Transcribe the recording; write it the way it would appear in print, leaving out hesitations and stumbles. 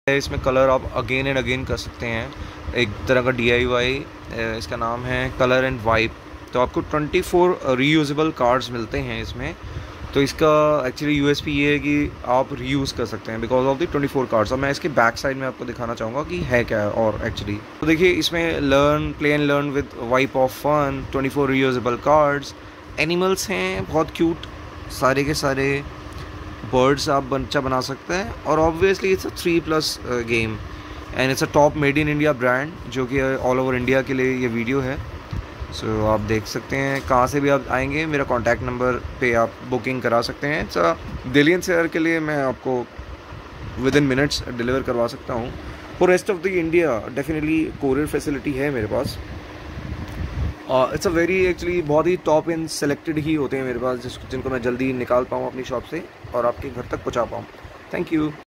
इसमें कलर आप again and again कर सकते हैं, एक तरह का DIY। इसका नाम है कलर एंड वाइब। तो आपको 24 रीयूजेबल कार्ड्स मिलते हैं इसमें। तो इसका एक्चुअली USP ये है कि आप रीयूज़ कर सकते हैं बिकॉज ऑफ द 24 कार्ड्स। और मैं इसके बैक साइड में आपको दिखाना चाहूँगा कि है क्या है। और एक्चुअली तो देखिए, इसमें learn play and learn with wipe off fun, 24 reusable cards, animals हैं बहुत क्यूट, सारे के सारे बर्ड्स आप बच्चा बना सकते हैं। और obviously it's a 3+ game and it's a top made in India brand, जो कि ऑल ओवर इंडिया के लिए ये वीडियो है। सो आप देख सकते हैं, कहाँ से भी आप आएंगे मेरा कॉन्टैक्ट नंबर पे आप बुकिंग करा सकते हैं। इट्स दिल्ली NCR के लिए मैं आपको विद इन मिनट्स डिलीवर करवा सकता हूँ। For rest of the India definitely courier facility है मेरे पास। इट्स अ वेरी एक्चुअली बहुत ही टॉप इन सेलेक्टेड ही होते हैं मेरे पास जिनको मैं जल्दी निकाल पाऊँ अपनी शॉप से और आपके घर तक पहुँचा पाऊँ। Thank you.